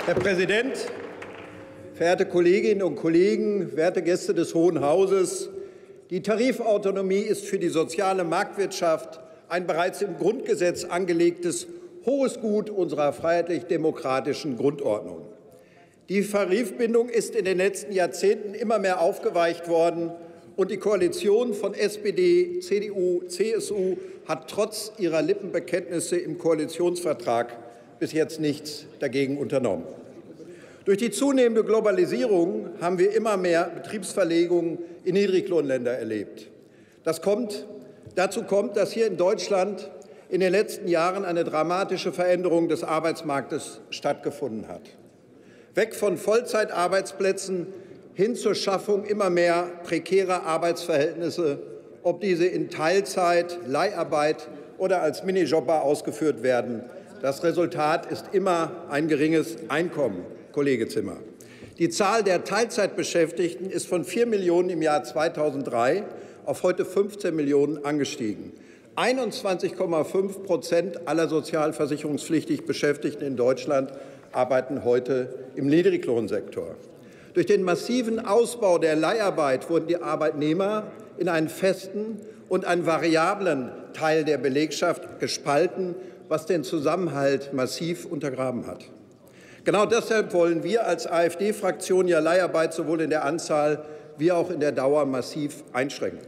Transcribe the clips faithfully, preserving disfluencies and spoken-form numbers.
Herr Präsident, verehrte Kolleginnen und Kollegen, werte Gäste des Hohen Hauses! Die Tarifautonomie ist für die soziale Marktwirtschaft ein bereits im Grundgesetz angelegtes hohes Gut unserer freiheitlich-demokratischen Grundordnung. Die Tarifbindung ist in den letzten Jahrzehnten immer mehr aufgeweicht worden, und die Koalition von S P D, C D U, C S U hat trotz ihrer Lippenbekenntnisse im Koalitionsvertrag bis jetzt nichts dagegen unternommen. Durch die zunehmende Globalisierung haben wir immer mehr Betriebsverlegungen in Niedriglohnländer erlebt. Das kommt, dazu kommt, dass hier in Deutschland in den letzten Jahren eine dramatische Veränderung des Arbeitsmarktes stattgefunden hat. Weg von Vollzeitarbeitsplätzen hin zur Schaffung immer mehr prekärer Arbeitsverhältnisse, ob diese in Teilzeit, Leiharbeit oder als Minijobber ausgeführt werden. Das Resultat ist immer ein geringes Einkommen, Kollege Zimmer. Die Zahl der Teilzeitbeschäftigten ist von vier Millionen im Jahr zweitausenddrei auf heute fünfzehn Millionen angestiegen. einundzwanzig Komma fünf Prozent aller sozialversicherungspflichtig Beschäftigten in Deutschland arbeiten heute im Niedriglohnsektor. Durch den massiven Ausbau der Leiharbeit wurden die Arbeitnehmer in einen festen und einen variablen Teil der Belegschaft gespalten, was den Zusammenhalt massiv untergraben hat. Genau deshalb wollen wir als AfD-Fraktion ja Leiharbeit sowohl in der Anzahl wie auch in der Dauer massiv einschränken.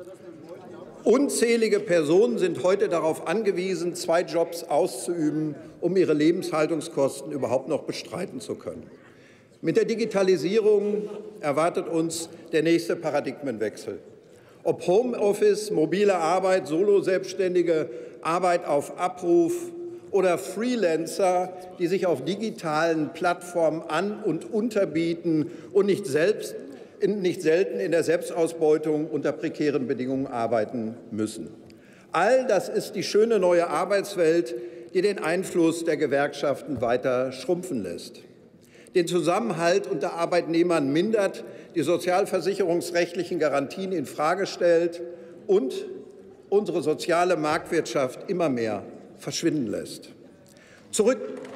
Unzählige Personen sind heute darauf angewiesen, zwei Jobs auszuüben, um ihre Lebenshaltungskosten überhaupt noch bestreiten zu können. Mit der Digitalisierung erwartet uns der nächste Paradigmenwechsel. Ob Homeoffice, mobile Arbeit, Solo-Selbstständige, Arbeit auf Abruf oder Freelancer, die sich auf digitalen Plattformen an- und unterbieten und nicht, selbst, nicht selten in der Selbstausbeutung unter prekären Bedingungen arbeiten müssen. All das ist die schöne neue Arbeitswelt, die den Einfluss der Gewerkschaften weiter schrumpfen lässt, den Zusammenhalt unter Arbeitnehmern mindert, die sozialversicherungsrechtlichen Garantien infrage stellt und unsere soziale Marktwirtschaft immer mehr verschwinden lässt. Zurück,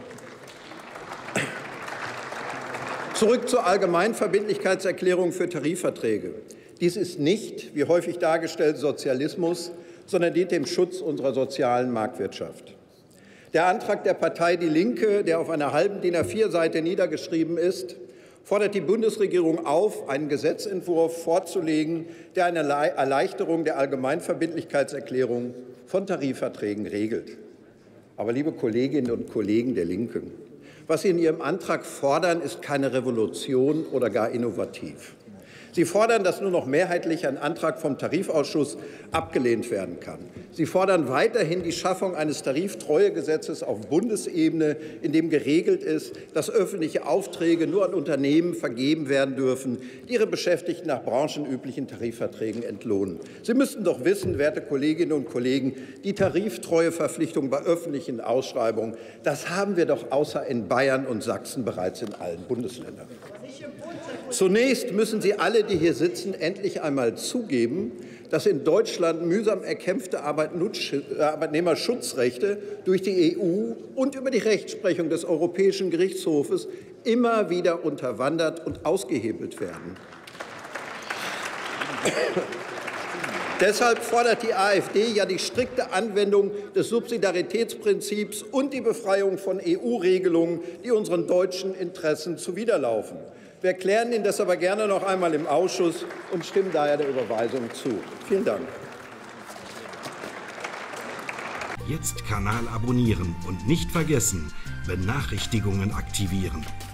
Zurück zur Allgemeinverbindlichkeitserklärung für Tarifverträge. Dies ist nicht, wie häufig dargestellt, Sozialismus, sondern dient dem Schutz unserer sozialen Marktwirtschaft. Der Antrag der Partei Die Linke, der auf einer halben DIN A vier Seite niedergeschrieben ist, fordert die Bundesregierung auf, einen Gesetzentwurf vorzulegen, der eine Erleichterung der Allgemeinverbindlichkeitserklärung von Tarifverträgen regelt. Aber, liebe Kolleginnen und Kollegen der Linken, was Sie in Ihrem Antrag fordern, ist keine Revolution oder gar innovativ. Sie fordern, dass nur noch mehrheitlich ein Antrag vom Tarifausschuss abgelehnt werden kann. Sie fordern weiterhin die Schaffung eines Tariftreuegesetzes auf Bundesebene, in dem geregelt ist, dass öffentliche Aufträge nur an Unternehmen vergeben werden dürfen, die ihre Beschäftigten nach branchenüblichen Tarifverträgen entlohnen. Sie müssten doch wissen, werte Kolleginnen und Kollegen, die Tariftreueverpflichtung bei öffentlichen Ausschreibungen, das haben wir doch außer in Bayern und Sachsen bereits in allen Bundesländern. Zunächst müssen Sie alle, die hier sitzen, endlich einmal zugeben, dass in Deutschland mühsam erkämpfte Arbeitnehmerschutzrechte durch die E U und über die Rechtsprechung des Europäischen Gerichtshofes immer wieder unterwandert und ausgehebelt werden. Deshalb fordert die AfD ja die strikte Anwendung des Subsidiaritätsprinzips und die Befreiung von E U-Regelungen, die unseren deutschen Interessen zuwiderlaufen. Wir erklären Ihnen das aber gerne noch einmal im Ausschuss und stimmen daher der Überweisung zu. Vielen Dank. Jetzt Kanal abonnieren und nicht vergessen, Benachrichtigungen aktivieren.